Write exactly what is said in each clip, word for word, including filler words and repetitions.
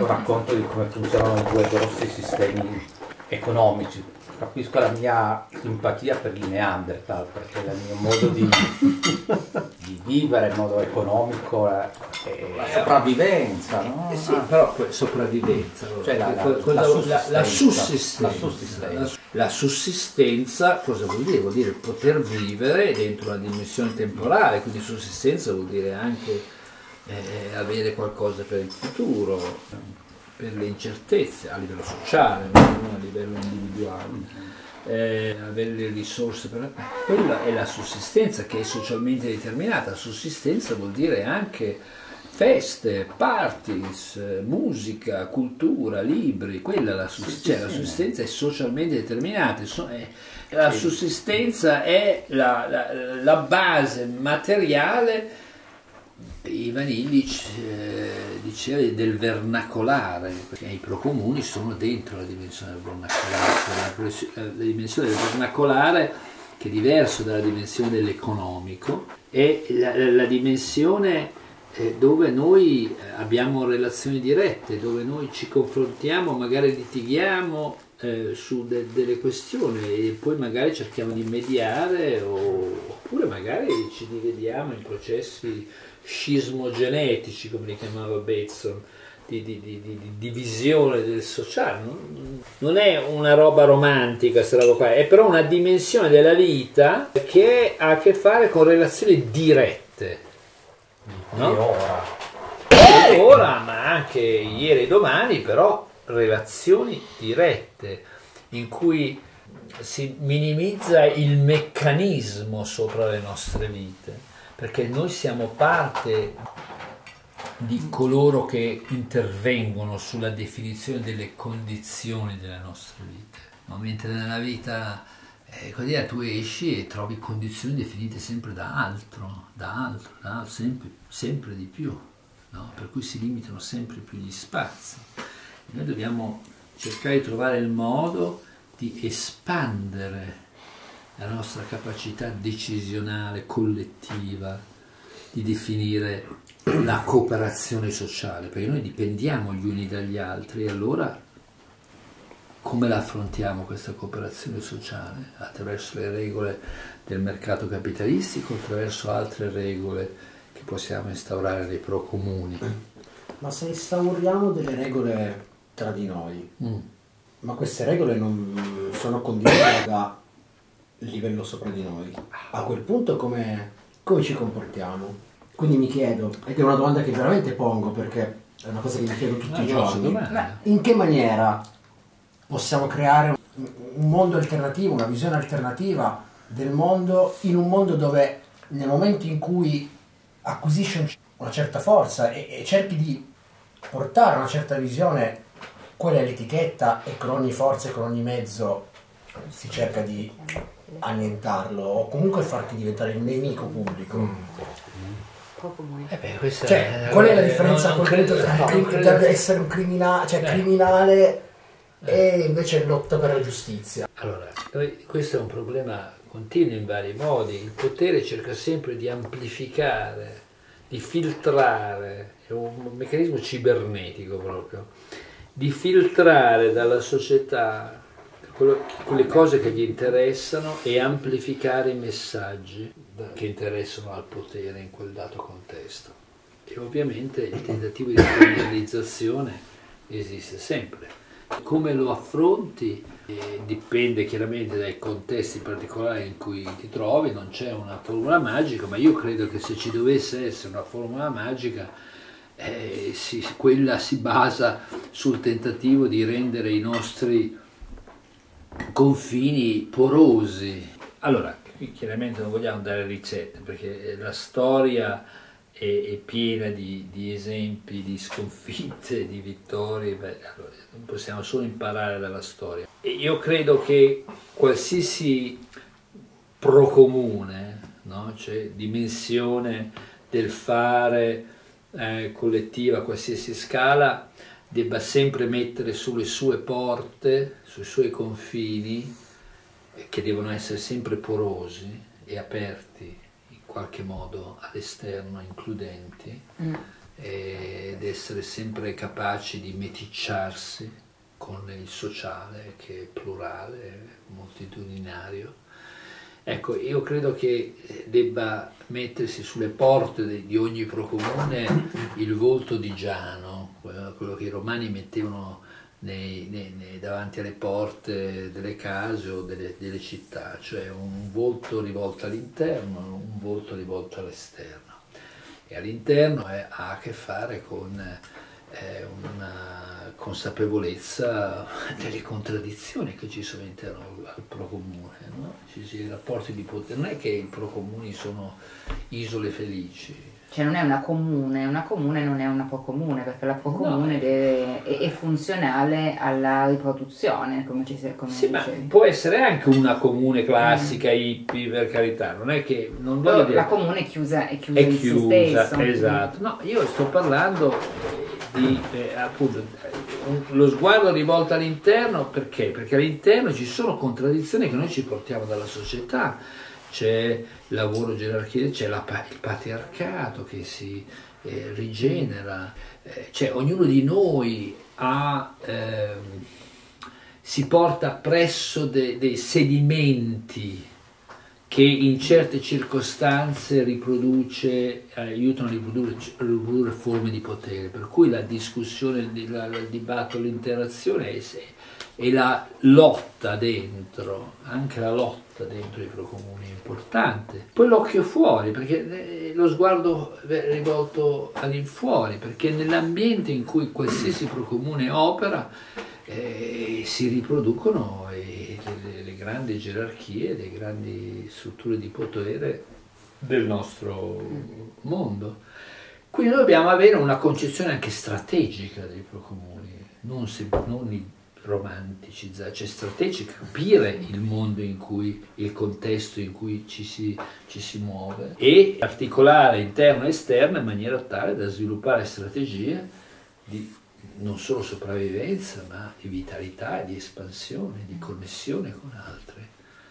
un racconto di come funzionano due grossi sistemi economici. Capisco la mia simpatia per il Neanderthal, perché il mio modo di, di vivere in modo economico è la sopravvivenza, no? Eh sì, però sopravvivenza, cioè la, la, cosa, la, sussistenza, la, sussistenza, la, sussistenza. La sussistenza cosa vuol dire? Vuol dire poter vivere dentro una dimensione temporale, quindi sussistenza vuol dire anche eh, avere qualcosa per il futuro, per le incertezze a livello sociale, non a livello individuale. Eh, avere le risorse per... quella è la sussistenza che è socialmente determinata. Sussistenza vuol dire anche feste, parties, musica, cultura, libri, quella è la sussistenza, cioè, la sussistenza è socialmente determinata, la sussistenza è la, la, la base materiale. Ivan Illich eh, diceva del vernacolare, perché i procomuni sono dentro la dimensione del vernacolare, cioè la, la dimensione del vernacolare, che è diverso dalla dimensione dell'economico, è la, la dimensione eh, dove noi abbiamo relazioni dirette, dove noi ci confrontiamo, magari litighiamo eh, su de, delle questioni e poi magari cerchiamo di mediare o, oppure magari ci divediamo in processi scismogenetici, come li chiamava Bateson, di, di, di, di, di divisione del sociale. Non è una roba romantica questa roba qua, è però una dimensione della vita che ha a che fare con relazioni dirette, no? Ora. E ora, ma anche ieri e domani, però relazioni dirette in cui si minimizza il meccanismo sopra le nostre vite, perché noi siamo parte di coloro che intervengono sulla definizione delle condizioni delle nostre vite, no? Mentre nella vita eh, così, tu esci e trovi condizioni definite sempre da altro, da altro, da altro sempre, sempre di più, no? Per cui si limitano sempre più gli spazi. E noi dobbiamo cercare di trovare il modo di espandere la nostra capacità decisionale, collettiva, di definire la cooperazione sociale, perché noi dipendiamo gli uni dagli altri, e allora come la affrontiamo questa cooperazione sociale? Attraverso le regole del mercato capitalistico, attraverso altre regole che possiamo instaurare nei procomuni. Ma se instauriamo delle regole tra di noi, mm. ma queste regole non sono condivise da livello sopra di noi, a quel punto come, come ci comportiamo? Quindi mi chiedo, ed è una domanda che veramente pongo perché è una cosa che mi chiedo tutti i giorni, in che maniera possiamo creare un mondo alternativo, una visione alternativa del mondo, in un mondo dove nel momento in cui acquisisci una certa forza e, e cerchi di portare una certa visione, quella è l'etichetta, e con ogni forza e con ogni mezzo si cerca di annientarlo o comunque farti diventare il nemico pubblico. Mm. Eh beh, cioè, è, qual è la differenza non, non credo, credo, tra, no, tra credo. essere un criminale, cioè eh. criminale eh. e invece lotta per la giustizia? Allora, questo è un problema continuo in vari modi. Il potere cerca sempre di amplificare, di filtrare, è un meccanismo cibernetico proprio, di filtrare dalla società quello, quelle cose che gli interessano e amplificare i messaggi che interessano al potere in quel dato contesto. E ovviamente il tentativo di criminalizzazione esiste sempre. Come lo affronti eh, dipende chiaramente dai contesti particolari in cui ti trovi, non c'è una formula magica, ma io credo che se ci dovesse essere una formula magica, eh, si, quella si basa sul tentativo di rendere i nostri confini porosi. Allora, qui chiaramente non vogliamo dare ricette, perché la storia è, è piena di, di esempi di sconfitte, di vittorie. Beh, allora, non possiamo solo imparare dalla storia. E io credo che qualsiasi procomune, no? Cioè dimensione del fare eh, collettiva a qualsiasi scala, debba sempre mettere sulle sue porte, sui suoi confini, che devono essere sempre porosi e aperti in qualche modo all'esterno, includenti, mm. ed essere sempre capaci di meticciarsi con il sociale, che è plurale, moltitudinario. Ecco, io credo che debba mettersi sulle porte di ogni procomune il volto di Giano, quello che i romani mettevano nei, nei, nei, davanti alle porte delle case o delle, delle città, cioè un volto rivolto all'interno, un volto rivolto all'esterno. E all'interno ha a che fare con eh, una consapevolezza delle contraddizioni che ci sono all'interno al procomune, no? Ci sono i rapporti di potere, non è che i procomuni sono isole felici. Cioè non è una comune, una comune non è una procomune, perché la procomune no. deve, è, è funzionale alla riproduzione, come ci come sì, ma può essere anche una comune classica, mm. hippie, per carità, non è che... Non voglio dire, la comune è chiusa, è chiusa, è in chiusa, se stesso. Esatto. No, io sto parlando di, eh, appunto, un, lo sguardo rivolto all'interno, perché? Perché all'interno ci sono contraddizioni che noi ci portiamo dalla società. C'è il lavoro gerarchico, c'è il patriarcato che si eh, rigenera, eh, cioè ognuno di noi ha, eh, si porta presso de, dei sedimenti che in certe circostanze riproduce, aiutano a riprodurre, a riprodurre forme di potere, per cui la discussione, il, il dibattito, l'interazione è, è la lotta dentro, anche la lotta dentro i procomuni è importante. Poi l'occhio fuori, perché lo sguardo rivolto all'infuori, perché nell'ambiente in cui qualsiasi procomune opera eh, si riproducono eh, le, le grandi gerarchie, le grandi strutture di potere del nostro mondo. Quindi noi dobbiamo avere una concezione anche strategica dei procomuni, non, se, non romanticizzare, cioè strategica, capire il mondo in cui, il contesto in cui ci si, ci si muove e articolare interno e esterno in maniera tale da sviluppare strategie di non solo sopravvivenza, ma di vitalità, di espansione, di connessione con altri.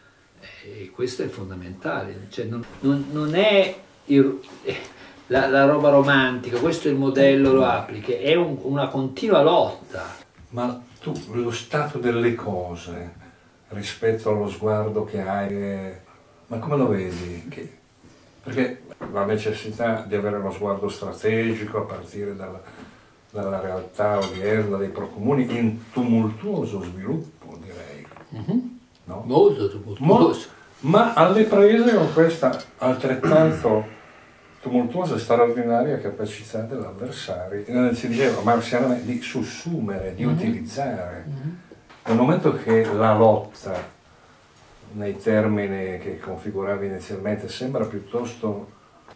E questo è fondamentale, cioè non, non, non è il, la, la roba romantica, questo è il modello, lo applichi, è un, una continua lotta. Ma tu, lo stato delle cose rispetto allo sguardo che hai, ma come lo vedi? Che, perché la necessità di avere uno sguardo strategico a partire dalla, dalla realtà odierna dei procomuni in tumultuoso sviluppo, direi. Mm-hmm. No? Molto tumultuoso. Ma, ma alle prese con questa altrettanto tumultuosa e straordinaria capacità dell'avversario, eh, si diceva marzianamente, di sussumere, di mm-hmm. utilizzare. Mm-hmm. Nel momento che la lotta, nei termini che configuravi inizialmente, sembra piuttosto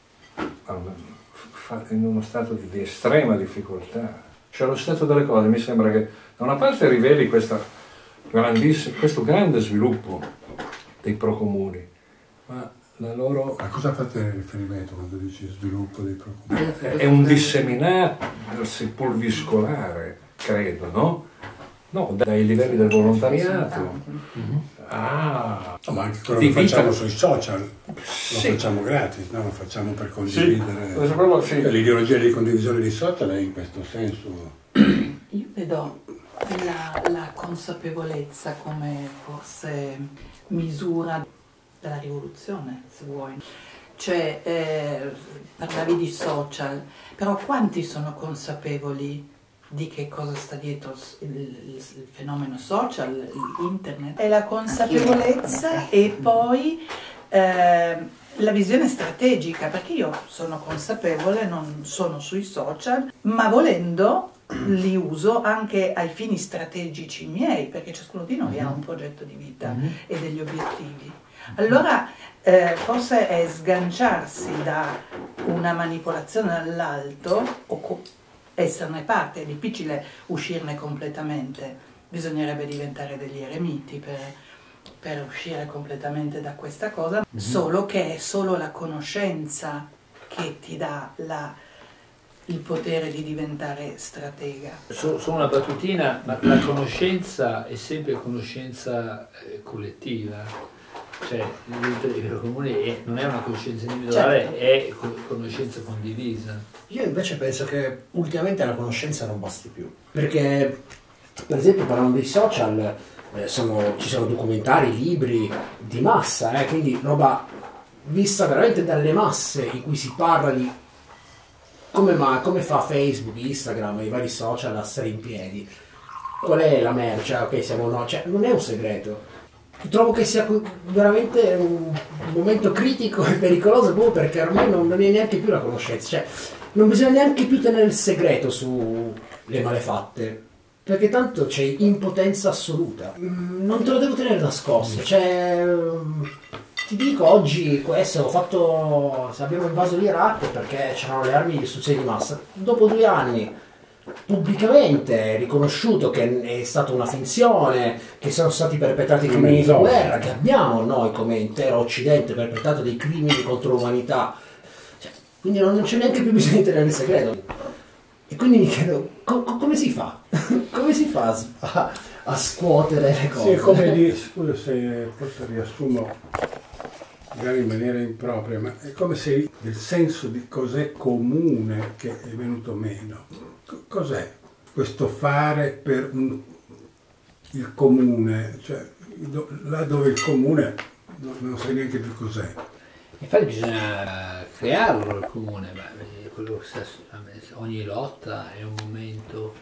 in uno stato di, di estrema difficoltà, cioè lo stato delle cose mi sembra che da una parte riveli questa questo grande sviluppo dei procomuni, ma la loro... A cosa fate riferimento quando dici sviluppo dei procomuni? È un disseminarsi pulviscolare, credo, no? No, dai livelli del volontariato. Mm-hmm. Ah, no, ma anche quello che facciamo sui social, lo sì. facciamo gratis, no? Lo facciamo per condividere. Sì. Sì. L'ideologia di condivisione dei social è in questo senso. Io vedo la, la consapevolezza come forse misura della rivoluzione, se vuoi. Cioè, eh, parlavi di social, però quanti sono consapevoli di che cosa sta dietro il, il, il fenomeno social, internet? È la consapevolezza e poi eh, la visione strategica, perché io sono consapevole, non sono sui social, ma volendo li uso anche ai fini strategici miei, perché ciascuno di noi ha un progetto di vita mm-hmm. e degli obiettivi. Allora eh, forse è sganciarsi da una manipolazione dall'alto o esserne parte, è difficile uscirne completamente, bisognerebbe diventare degli eremiti per, per uscire completamente da questa cosa, mm-hmm. solo che è solo la conoscenza che ti dà la, il potere di diventare stratega. Solo una battutina, ma la conoscenza è sempre conoscenza eh, collettiva, Cioè, il livello comune è, non è una coscienza individuale, certo, è conoscenza condivisa. Io invece penso che ultimamente la conoscenza non basti più, perché per esempio parlando dei social eh, sono, ci sono documentari, libri di massa, eh, quindi roba vista veramente dalle masse, in cui si parla di come, ma, come fa Facebook, Instagram e i vari social a stare in piedi, qual è la merce, ok siamo no, cioè non è un segreto. Trovo che sia veramente un momento critico e pericoloso proprio perché ormai non, non è neanche più la conoscenza, cioè non bisogna neanche più tenere il segreto sulle malefatte, perché tanto c'è impotenza assoluta, non te lo devo tenere nascosto, cioè ti dico oggi questo ho fatto, abbiamo invaso l'Iraq perché c'erano le armi di distruzione di massa, dopo due anni pubblicamente riconosciuto che è stata una finzione, che sono stati perpetrati crimini di guerra, che abbiamo noi come intero Occidente perpetrato dei crimini contro l'umanità, cioè, quindi non c'è neanche più bisogno di tenere il segreto. E quindi mi chiedo co- co- come si fa? come si fa a, a scuotere le cose? Sì, è come dire, scusa se forse riassumo magari in maniera impropria, ma è come se il senso di cos'è comune che è venuto meno. Cos'è questo fare per un, il comune? Cioè, do, là dove il comune non, non sai neanche più cos'è. Infatti bisogna crearlo il comune, ma quello che ogni lotta è un momento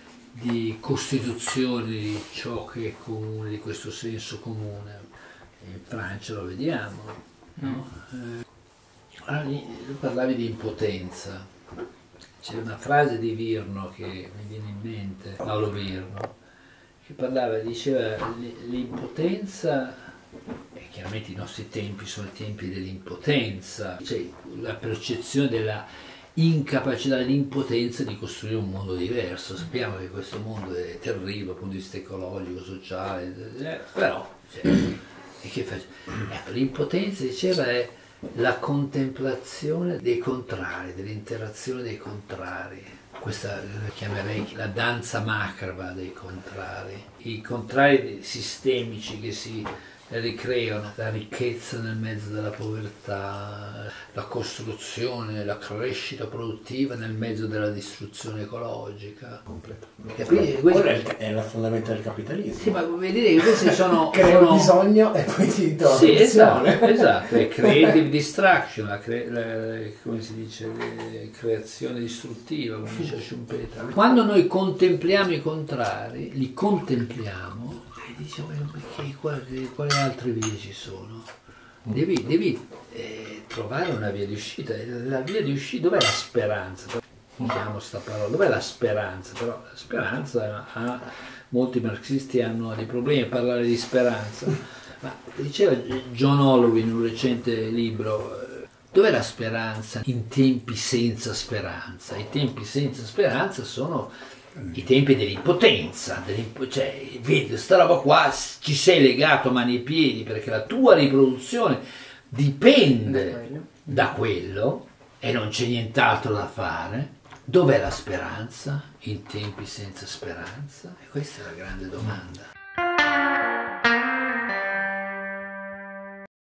di costituzione di ciò che è comune, di questo senso comune. In Francia lo vediamo, no? Eh, allora, parlavi di impotenza. C'è una frase di Virno che mi viene in mente, Paolo Virno, che parlava, diceva l'impotenza, e chiaramente i nostri tempi sono i tempi dell'impotenza, cioè la percezione della incapacità, dell'impotenza di costruire un mondo diverso. Sappiamo che questo mondo è terribile dal punto di vista ecologico, sociale, eh, però cioè, e che faccio? Ecco, l'impotenza, diceva, è la contemplazione dei contrari, dell'interazione dei contrari. Questa la chiamerei la danza macabra dei contrari. I contrari sistemici che si ricreano, la ricchezza nel mezzo della povertà, la costruzione, la crescita produttiva nel mezzo della distruzione ecologica. Quindi, quella è la fondamenta del capitalismo. Sì, ma vedete che questi sono... Crei sono... un bisogno e poi ti ritorno. Sì, esatto, esatto, è creative distraction, la cre... la, come si dice, la creazione distruttiva, come dice Schumpeter. Quando noi contempliamo i contrari, li contempliamo, e diciamo, perché quali, quali altre vie ci sono? Devi, devi eh, trovare una via di uscita. La via di uscita, dov'è la speranza? Usiamo sta parola, dov'è la speranza? Però la speranza, ha, molti marxisti hanno dei problemi a parlare di speranza, ma diceva John Holloway in un recente libro, dov'è la speranza in tempi senza speranza? I tempi senza speranza sono i tempi dell'impotenza, dell'imp- cioè vedi sta roba qua, ci sei legato mani e piedi perché la tua riproduzione dipende da quello, da quello e non c'è nient'altro da fare. Dov'è la speranza in tempi senza speranza? E questa è la grande domanda.